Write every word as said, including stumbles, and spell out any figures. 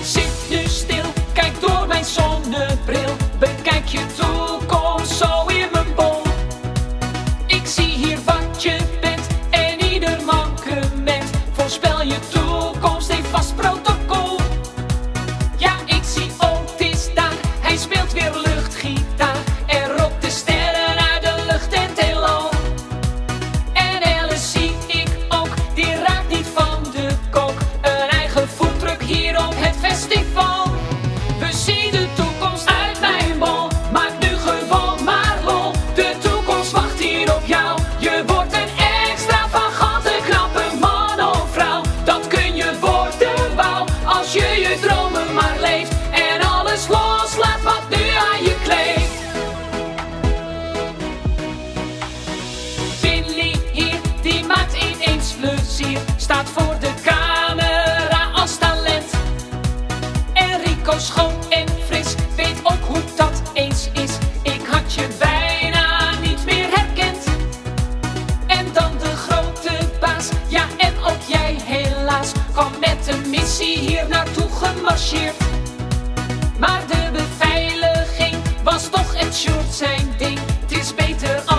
Zit nu stil, kijk door mijn zonnebril. Bekijk je toekomst zo in mijn bol. Ik zie hier wat je bent en ieder mankement. Voorspel je toekomst, heeft vast protocol. Ja, ik zie Otis daar, hij speelt weer luchtgitaar en rokt de sterren uit de lucht en het heelal. En Alice zie ik ook, die raakt niet van de kook. Een eigen foodtruck hier op het festival. We zien de toekomst uit mijn bol, maak nu gewoon maar lol. De toekomst wacht hier op jou, je wordt een extravagante, knappe man of vrouw. Dat kun je worden, wauw, als je je dromen maar leeft en alles loslaat wat nu aan je kleeft. Billy hier, die maakt ineens plezier, staat voor de camera als talent. Enrico schoon en fris, weet ook hoe dat eens is. Ik had je bijna niet meer herkend. En dan de grote baas, ja en ook jij helaas, kwam met een missie hier naartoe gemarcheerd. Maar de beveiliging was toch het short zijn ding. Het is beter